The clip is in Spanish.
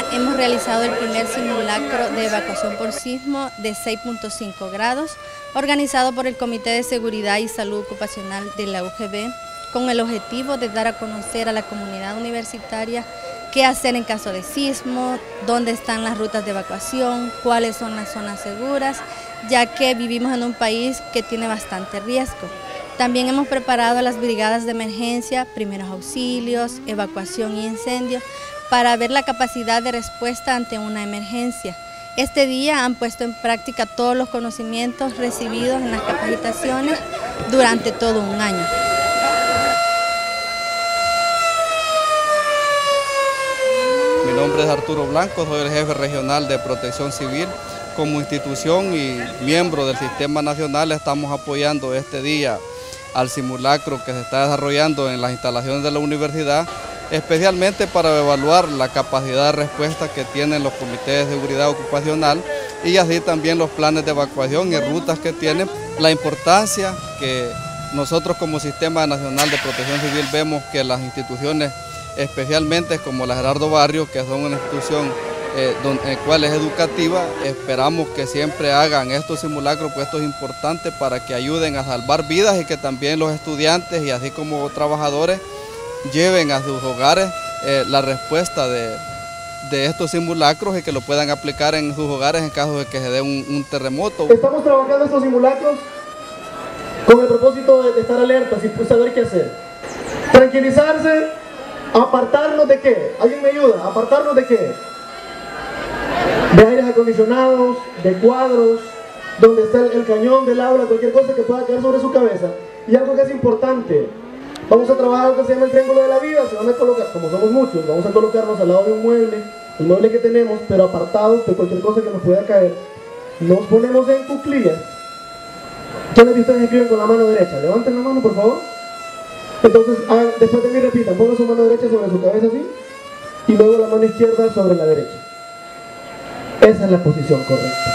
hemos realizado el primer simulacro de evacuación por sismo de 6.5 grados, organizado por el Comité de Seguridad y Salud Ocupacional de la UGB, con el objetivo de dar a conocer a la comunidad universitaria qué hacer en caso de sismo, dónde están las rutas de evacuación, cuáles son las zonas seguras, ya que vivimos en un país que tiene bastante riesgo. También hemos preparado las brigadas de emergencia, primeros auxilios, evacuación y incendios, para ver la capacidad de respuesta ante una emergencia. Este día han puesto en práctica todos los conocimientos recibidos en las capacitaciones durante todo un año. Mi nombre es Arturo Blanco, soy el jefe regional de Protección Civil. Como institución y miembro del Sistema Nacional estamos apoyando este día al simulacro que se está desarrollando en las instalaciones de la universidad, especialmente para evaluar la capacidad de respuesta que tienen los comités de seguridad ocupacional y así también los planes de evacuación y rutas que tienen. La importancia que nosotros como Sistema Nacional de Protección Civil vemos que las instituciones, especialmente como la Gerardo Barrios, que son una institución cual es educativa, esperamos que siempre hagan estos simulacros, pues esto es importante para que ayuden a salvar vidas y que también los estudiantes y así como trabajadores lleven a sus hogares la respuesta de estos simulacros y que lo puedan aplicar en sus hogares en caso de que se dé un terremoto. Estamos trabajando estos simulacros con el propósito de estar alertas y saber qué hacer. Tranquilizarse, apartarnos de qué. ¿Alguien me ayuda? ¿Apartarnos de qué? De aires acondicionados, de cuadros, donde está el cañón del aula, cualquier cosa que pueda caer sobre su cabeza. Y algo que es importante, vamos a trabajar algo que se llama el triángulo de la vida. Se van a colocar, como somos muchos, vamos a colocarnos al lado de un mueble, el mueble que tenemos, pero apartados de cualquier cosa que nos pueda caer. Nos ponemos en cuclillas. ¿Quiénes de ustedes escriben con la mano derecha? Levanten la mano, por favor. Entonces, después de mí repitan, pongan su mano derecha sobre su cabeza así, y luego la mano izquierda sobre la derecha. Esa es la posición correcta.